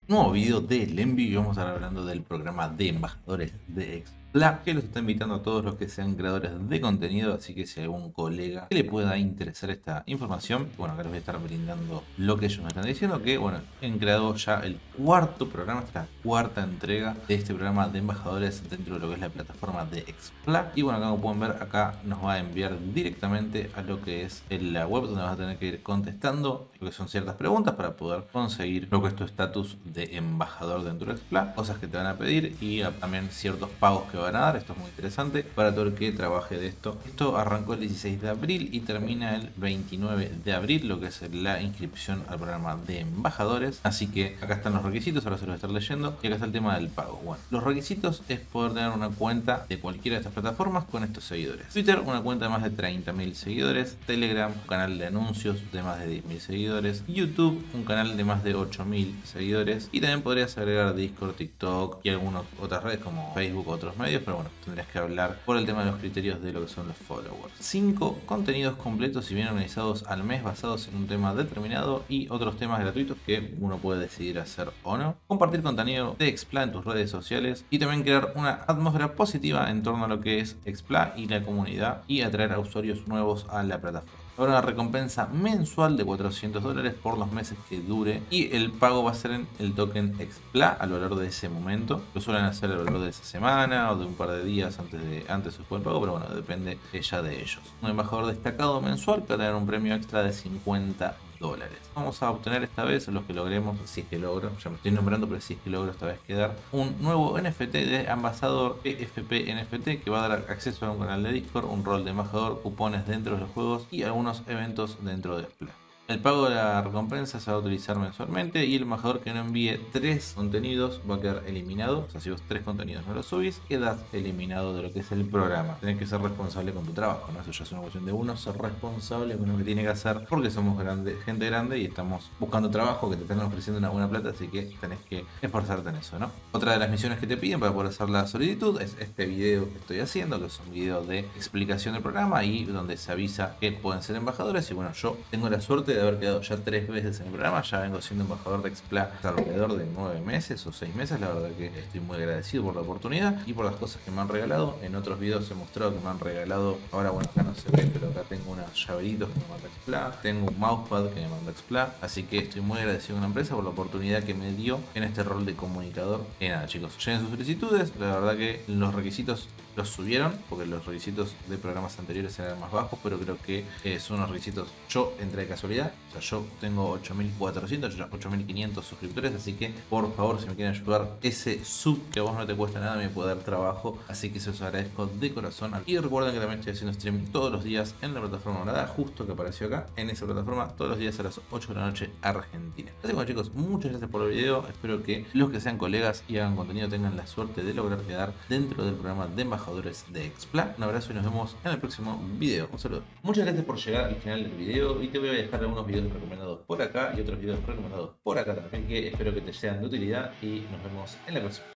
Nuevo video de Lenby y vamos a estar hablando del programa de embajadores de Xpla, que los está invitando a todos los que sean creadores de contenido, así que si hay algún colega que le pueda interesar esta información, bueno, acá les voy a estar brindando lo que ellos me están diciendo, que bueno, han creado ya el cuarto programa, esta es la cuarta entrega de este programa de embajadores dentro de lo que es la plataforma de Xpla, y bueno, acá como pueden ver, acá nos va a enviar directamente a lo que es la web, donde vas a tener que ir contestando lo que son ciertas preguntas para poder conseguir lo que es tu estatus de embajador dentro de Xpla, cosas que te van a pedir y también ciertos pagos que van a dar. Esto es muy interesante para todo el que trabaje de esto. Esto arrancó el 16 de abril y termina el 29 de abril, lo que es la inscripción al programa de embajadores. Así que acá están los requisitos, ahora se los voy a estar leyendo, y acá está el tema del pago. Bueno, los requisitos es poder tener una cuenta de cualquiera de estas plataformas con estos seguidores. Twitter, una cuenta de más de 30.000 seguidores. Telegram, un canal de anuncios de más de 10.000 seguidores. YouTube, un canal de más de 8.000 seguidores. Y también podrías agregar Discord, TikTok y algunas otras redes como Facebook u otros medios, pero bueno, tendrías que hablar por el tema de los criterios de lo que son los followers. 5 contenidos completos y bien organizados al mes, basados en un tema determinado y otros temas gratuitos que uno puede decidir hacer o no. Compartir contenido de Xpla en tus redes sociales y también crear una atmósfera positiva en torno a lo que es Xpla y la comunidad y atraer a usuarios nuevos a la plataforma. Habrá una recompensa mensual de $400 por los meses que dure y el pago va a ser en el token Xpla al valor de ese momento. Lo suelen hacer al valor de esa semana o de un par de días antes o después del pago, pero bueno, depende ya de ellos. Un embajador destacado mensual que va a tener un premio extra de $50. Vamos a obtener esta vez, los que logremos, si es que logro, ya me estoy nombrando, pero si es que logro esta vez quedar, un nuevo NFT de ambasador EFP NFT que va a dar acceso a un canal de Discord, un rol de embajador, cupones dentro de los juegos y algunos eventos dentro de Xpla. El pago de la recompensa se va a utilizar mensualmente y el embajador que no envíe 3 contenidos va a quedar eliminado. O sea, si vos 3 contenidos no los subís, quedas eliminado de lo que es el programa. Tenés que ser responsable con tu trabajo, ¿no? Eso ya es una cuestión de uno ser responsable con lo que tiene que hacer, porque somos gente grande y estamos buscando trabajo que te están ofreciendo una buena plata, así que tenés que esforzarte en eso, ¿no? Otra de las misiones que te piden para poder hacer la solicitud es este video que estoy haciendo, que es un video de explicación del programa y donde se avisa que pueden ser embajadores. Y bueno, yo tengo la suerte de haber quedado ya 3 veces en el programa, ya vengo siendo embajador de Xpla alrededor de 9 meses o 6 meses, la verdad que estoy muy agradecido por la oportunidad y por las cosas que me han regalado. En otros videos he mostrado que me han regalado, ahora bueno, acá no se ve, pero acá tengo unos llaveritos que me manda Xpla, tengo un mousepad que me manda Xpla, así que estoy muy agradecido con la empresa por la oportunidad que me dio en este rol de comunicador. Y nada chicos, lleguen sus solicitudes, la verdad que los requisitos los subieron porque los requisitos de programas anteriores eran más bajos, pero creo que son unos requisitos, yo entré de casualidad, o sea, yo tengo 8.400, 8.500 suscriptores, así que por favor, si me quieren ayudar, ese sub que a vos no te cuesta nada me puede dar trabajo, así que se os agradezco de corazón. Y recuerden que también estoy haciendo stream todos los días en la plataforma morada, justo que apareció acá, en esa plataforma, todos los días a las 8 de la noche Argentina. Así que bueno chicos, muchas gracias por el video, espero que los que sean colegas y hagan contenido tengan la suerte de lograr quedar dentro del programa de embajadores de Xpla. Un abrazo y nos vemos en el próximo video. Un saludo. Muchas gracias por llegar al final del video y te voy a dejar algunos videos recomendados por acá y otros videos recomendados por acá también que espero que te sean de utilidad y nos vemos en la próxima.